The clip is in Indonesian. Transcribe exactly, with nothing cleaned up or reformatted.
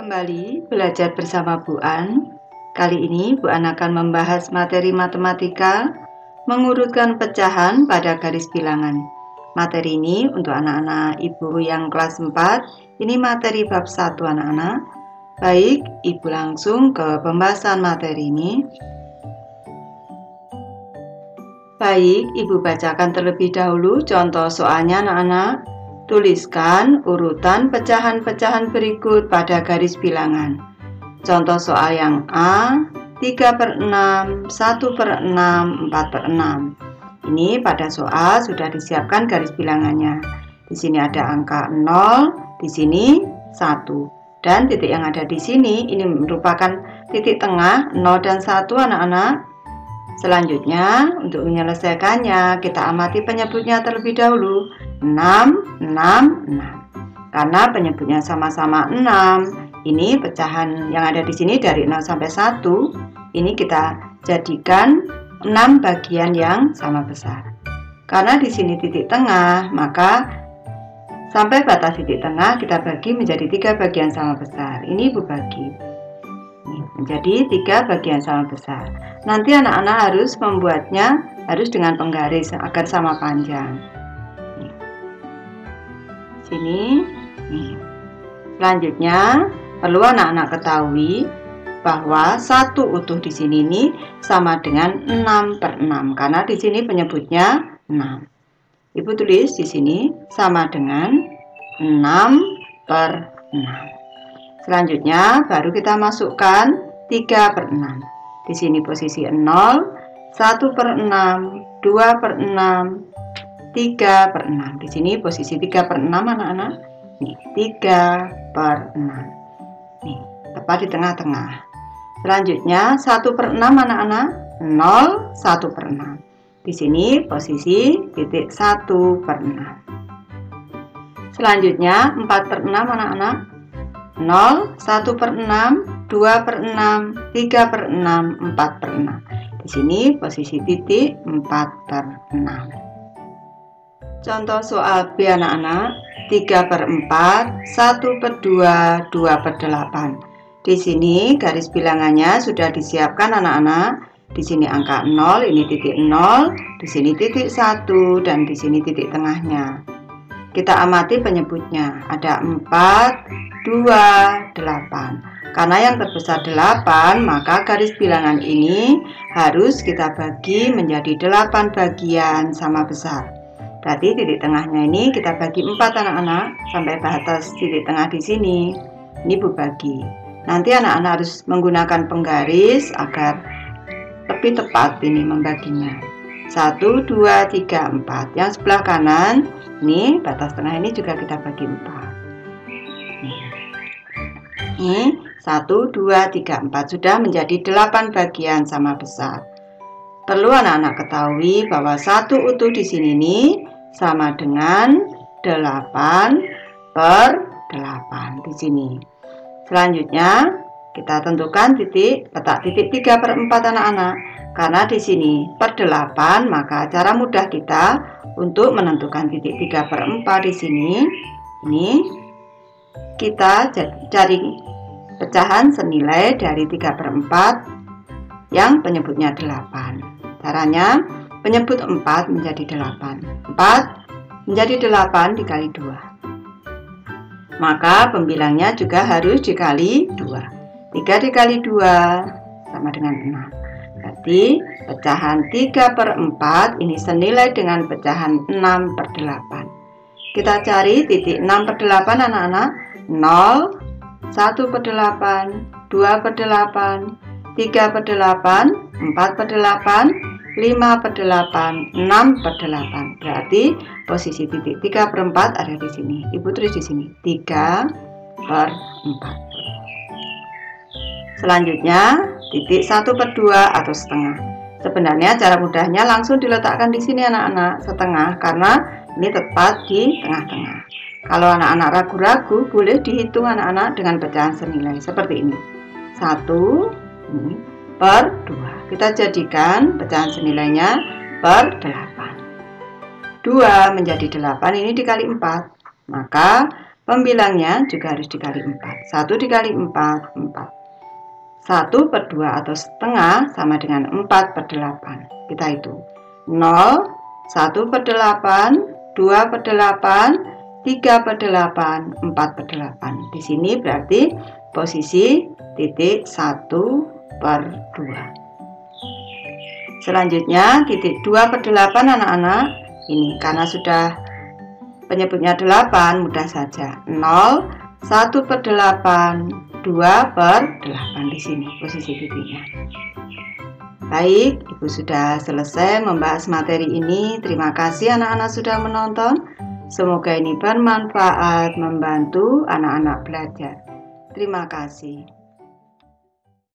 Kembali belajar bersama Bu An. Kali ini Bu An akan membahas materi matematika, mengurutkan pecahan pada garis bilangan. Materi ini untuk anak-anak Ibu yang kelas empat, ini materi bab satu anak-anak. Baik, Ibu langsung ke pembahasan materi ini. Baik, Ibu bacakan terlebih dahulu contoh soalnya anak-anak. Tuliskan urutan pecahan-pecahan berikut pada garis bilangan. Contoh soal yang A, tiga per enam, satu per enam, empat per enam. Ini pada soal sudah disiapkan garis bilangannya. Di sini ada angka nol, di sini satu. Dan titik yang ada di sini ini merupakan titik tengah nol dan satu anak-anak. Selanjutnya, untuk menyelesaikannya, kita amati penyebutnya terlebih dahulu. enam, enam, enam. Karena penyebutnya sama-sama enam, ini pecahan yang ada di sini dari nol sampai satu, ini kita jadikan enam bagian yang sama besar. Karena di sini titik tengah, maka sampai batas titik tengah kita bagi menjadi tiga bagian sama besar. Ini Ibu bagi. Menjadi tiga bagian sama besar. Nanti anak-anak harus membuatnya harus dengan penggaris agar sama panjang. Nih. Sini, nih. Selanjutnya perlu anak-anak ketahui bahwa satu utuh di sini nih sama dengan enam per enam karena di sini penyebutnya enam. Ibu tulis di sini sama dengan enam per enam. Selanjutnya baru kita masukkan tiga per enam. Di sini posisi nol, satu per enam, dua per enam, tiga per enam. Di sini posisi tiga per enam anak-anak. Nih, tiga per enam. Nih, tepat di tengah-tengah. Selanjutnya satu per enam anak-anak, nol, satu per enam. Di sini posisi titik satu per enam. Selanjutnya empat per enam anak-anak. nol, satu per enam, dua per enam, tiga per enam, empat per enam. Di sini posisi titik empat per enam. Contoh soal B anak-anak, tiga per empat, satu per dua, dua per delapan. Di sini garis bilangannya sudah disiapkan anak-anak. Di sini angka nol, ini titik nol, di sini titik satu, dan di sini titik tengahnya. Kita amati penyebutnya, ada empat, dua, delapan. Karena yang terbesar delapan, maka garis bilangan ini harus kita bagi menjadi delapan bagian sama besar. Berarti titik tengahnya ini kita bagi empat anak-anak sampai batas titik tengah di sini. Ini Bu bagi. Nanti anak-anak harus menggunakan penggaris agar lebih tepat ini membaginya. satu, dua, tiga, empat. Yang sebelah kanan, ini batas tengah ini juga kita bagi empat. Nih. Ini satu, dua, tiga, empat. Sudah menjadi delapan bagian sama besar. Perlu anak-anak ketahui bahwa satu utuh di sini nih sama dengan delapan per delapan di sini. Selanjutnya, kita tentukan titik, letak titik tiga per empat anak-anak. Karena di sini per delapan, maka cara mudah kita untuk menentukan titik tiga per empat di sini, ini kita cari pecahan senilai dari tiga per empat yang penyebutnya delapan. Caranya penyebut empat menjadi delapan. empat menjadi delapan dikali dua. Maka pembilangnya juga harus dikali dua. tiga dikali dua sama dengan enam. Berarti pecahan tiga per empat ini senilai dengan pecahan enam per delapan. Kita cari titik enam per delapan anak-anak. nol, satu per delapan, dua per delapan, tiga per delapan, empat per delapan, lima per delapan, enam per delapan. Berarti posisi titik tiga per empat ada di sini. Ibu tulis di sini tiga per empat. Selanjutnya titik satu per dua atau setengah. Sebenarnya cara mudahnya langsung diletakkan di sini anak-anak, setengah, karena ini tepat di tengah-tengah. Kalau anak-anak ragu-ragu, boleh dihitung anak-anak dengan pecahan senilai seperti ini. satu per dua. Kita jadikan pecahan senilainya per delapan. dua menjadi delapan, ini dikali empat. Maka Pembilangnya juga harus dikali empat. satu dikali empat, empat. satu per dua atau setengah sama dengan empat per delapan. Kita hitung. nol, satu per delapan, dua per delapan, tiga per delapan, empat per delapan. Di sini berarti posisi titik satu per dua. Selanjutnya titik dua per delapan anak-anak. Ini karena sudah penyebutnya delapan, mudah saja. nol, satu per delapan, dua per delapan. Di sini posisi titiknya. Baik, Ibu sudah selesai membahas materi ini. Terima kasih anak-anak sudah menonton. Semoga ini bermanfaat, membantu anak-anak belajar. Terima kasih.